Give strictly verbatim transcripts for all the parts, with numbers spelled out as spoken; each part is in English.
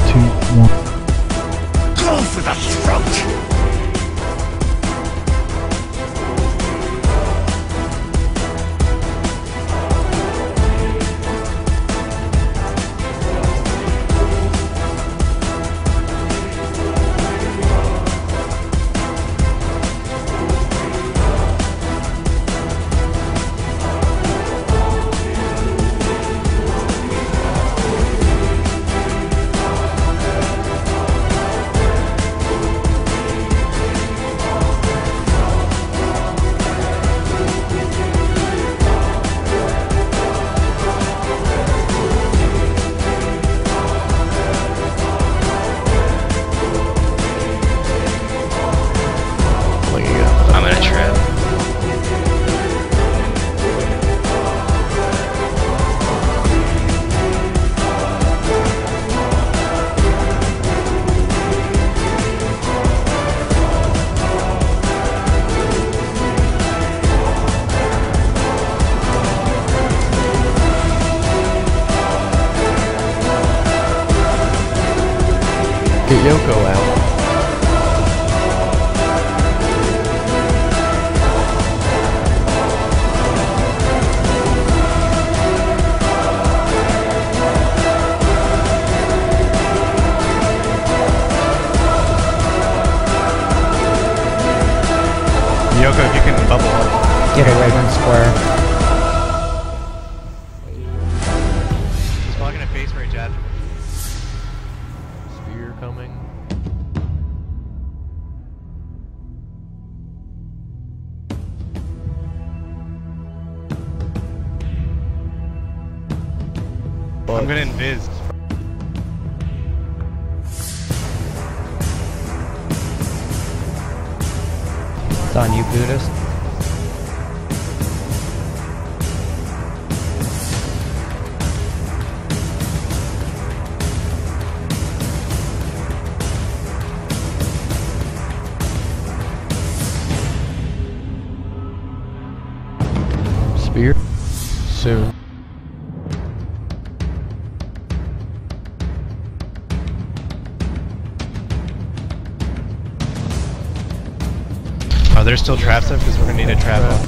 two, one. Go for the throat! I'm gonna trip. Get Yoko out. Yoko, if you can bubble up. Get away from square. He's blocking a face rage at. Spear coming. I'm gonna invis. It's on you, Buddhist. Spear. Soon. Oh, there's still traps up because we're gonna need a trap up.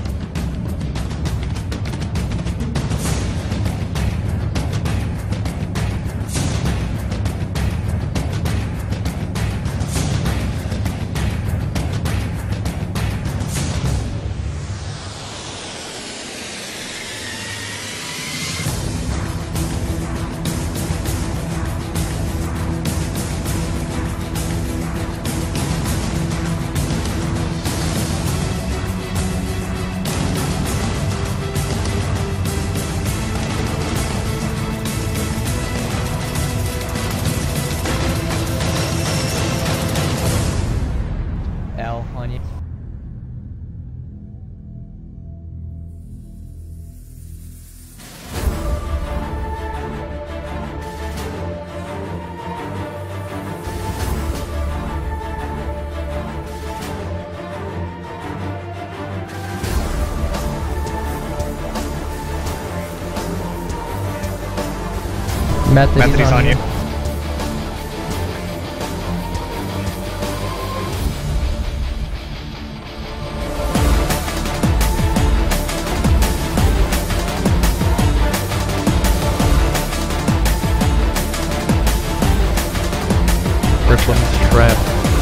L on you. Method, Method is on you. Ripplin's trap.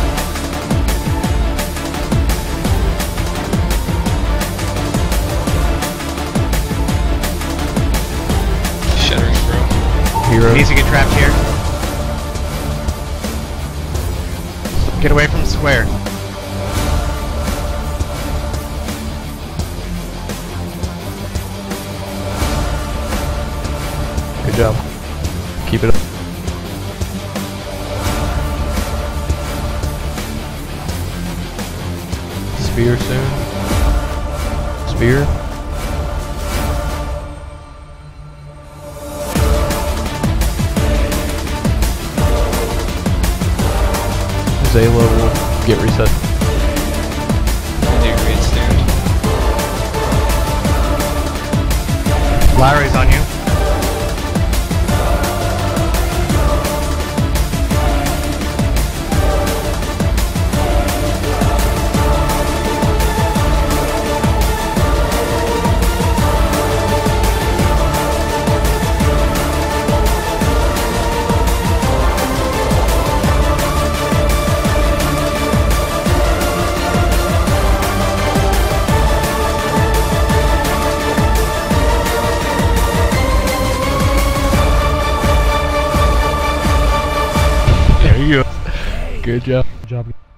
Shattering throw. Hero. Needs to get trapped here. Get away from square. Good job. Keep it up. Spear soon. Spear. Zayla will get reset. Do great stand. Lowry's on you. you. Good job. Good job.